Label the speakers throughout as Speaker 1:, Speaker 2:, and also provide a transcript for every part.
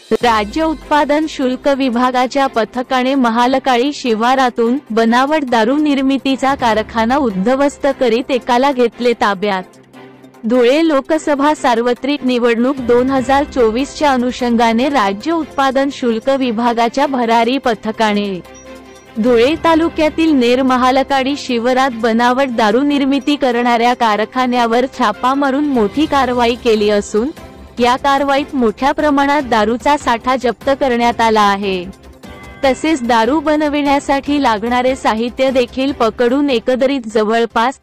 Speaker 1: राज्य उत्पादन शुल्क विभागाच्या पथकाने महालकाळी शिवारातून बनावट दारू निर्मितीचा कारखाना उद्ध्वस्त करीत एकाला घेतले ताब्यात। धुळे लोकसभा सार्वत्रिक निवडणूक 2024च्या अनुषंगाने राज्य उत्पादन शुल्क विभागाच्या भरारी पथकाने धुळे तालुक्यातील नेर महालकाळी शिवारात बनावट दारू निर्मिती करणाऱ्या कारखान्यावर छापा मारून मोठी कारवाई केली असून या कारवाईत मोठ्या प्रमाणात दारूचा साठा जप्त करण्यात आला आहे। तसेच दारू बनविण्यासाठी लागणारे साहित्य देखील पकडून एकंदरीत जवळपास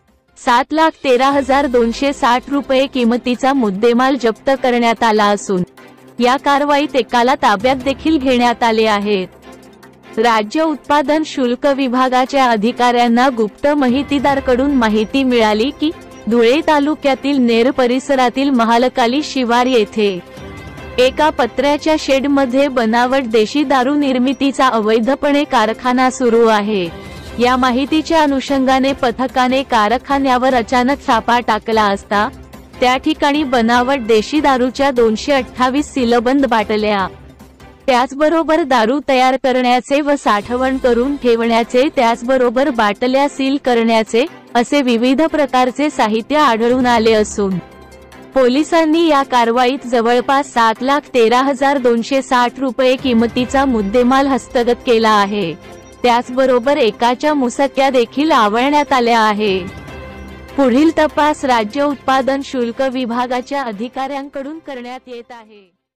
Speaker 1: 7,13,260 रुपये किमतीचा मुद्देमाल जप्त करण्यात आला असून या कारवाईत एकाला ताब्यात देखील घेण्यात आले आहेत। राज्य उत्पादन शुल्क विभागाच्या अधिकाऱ्यांना गुप्त माहितीदाराकडून माहिती मिळाली की धुळे तालुक्यातील नेर परिसरातील महालकाळी शिवार येथे एका पत्र्याच्या शेडमध्ये बनावट देशी दारू निर्मितीचा अवैधपणे कारखाना सुरू आहे। या माहितीच्या अनुषंगाने पथकाने कारखान्यावर अचानक छापा टाकला असता त्या ठिकाणी बनावट देशी दारूच्या 228 सीलबंद बाटल्या, त्याचबरोबर दारू तयार करण्याचे व साठवण करून ठेवण्याचे, त्याचबरोबर बाटल्या सील करण्याचे असे विविध प्रकारचे साहित्य आढळून आले असून पोलिसांनी या कारवाईत जवळपास 7,13,260 रुपये किमतीचा मुद्देमाल हस्तगत केला आहे। त्याचबरोबर एकाच्या मुसक्या देखील आवळण्यात आल्या आहे। पुढील तपास राज्य उत्पादन शुल्क विभागाच्या अधिकाऱ्यांकडून करण्यात येत आहे।